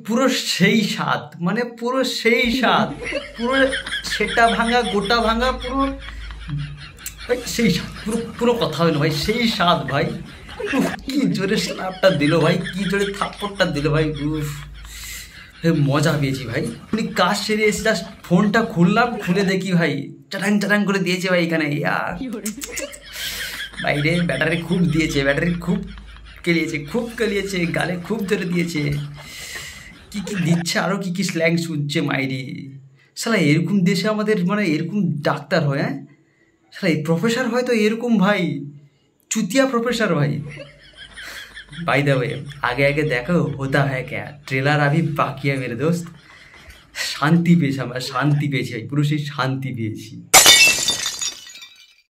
পুরো সেই স্বাদ, মানে পুরো সেই স্বাদ, পুরো সেটা ভাঙা গোটা ভাঙা পুরো ভাই সেই স্বাদ, পুরো পুরো কথা হলো ভাই, সেই স্বাদ ভাই। উফ, কি জোরে স্ল্যাপটা দিল ভাই, কি জোরে থাপ্পড়টা দিল ভাই, উফ মজা পেয়েছি ভাই। উনি কাজ সেরে এসে জাস্ট ফোনটা খুললাম, খুলে দেখি ভাই চাটাং চাটাং করে দিয়েছে ভাই এখানে। ইয়ার বাইরে ব্যাটারি খুব দিয়েছে, ব্যাটারি খুব কেলিয়েছে, খুব কেলিয়েছে, গালে খুব জোরে দিয়েছে। কি কি দিচ্ছে, আরও কি কি স্ল্যাং শুনছে মাইরি। শালা এরকম দেশে আমাদের মানে এরকম ডাক্তার হয়, হ্যাঁ শালা এই প্রফেসর হয় তো এরকম ভাই, চুতিয়া প্রফেসর ভাই। बाय द वे आगे आगे देखो होता है क्या, ट्रेलर अभी बाकी है मेरे दोस्त। शांति पेয়েছি আমরা, শান্তি পেয়েছি ভাই, পুরো সেই শান্তি পেয়েছি।